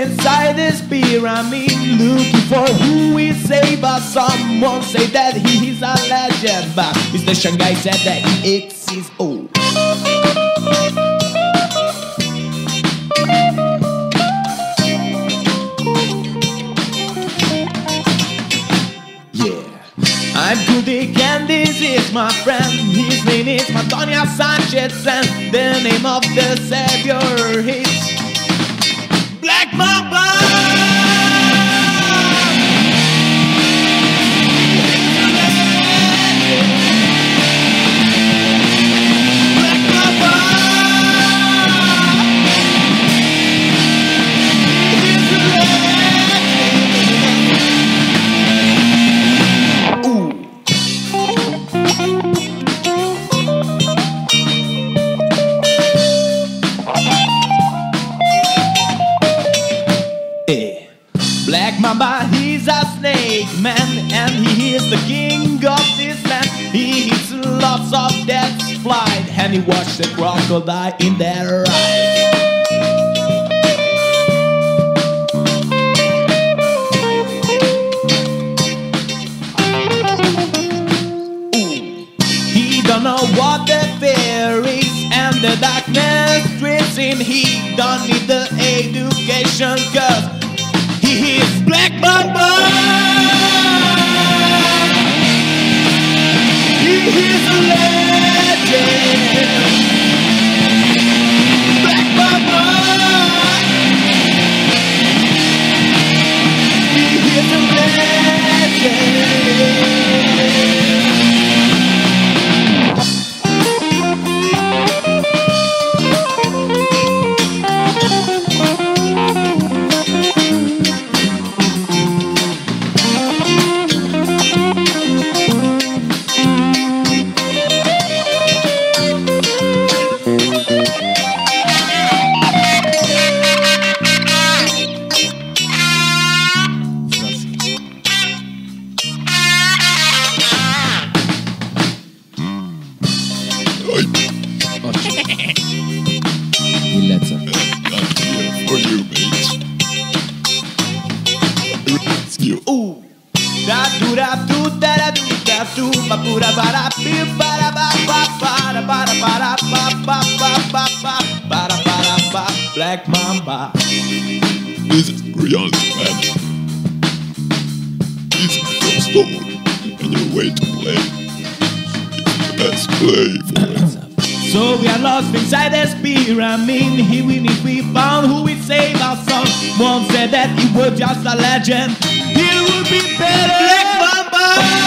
inside this pyramid, looking for who will save us. Someone say that he is a legend, but Mr. Shanghai said that he exists. Oh. I'm Kudik and this is my friend. His name is Antonio Sanchez and the name of the savior is Black Mamba. Black Mamba, he's a snake man, and he is the king of this land. He eats lots of death's flight, and he watched the crocodile in their eyes. He don't know what the fear is, and the darkness grips him. He don't need the education, cause he is Black Mamba. He is a legend. Black Mamba. He is a legend. Ooh, da do da do da do da do ba ba da ba da ba da ba ba da ba da ba da ba ba ba ba da ba da ba. Black Mamba. This is brilliant, man. This is your story and your way to play. Let's play for it. So we are lost inside this pyramid. Even if we found who would save our song, one said that he was just a legend. It would be better. Black Mamba.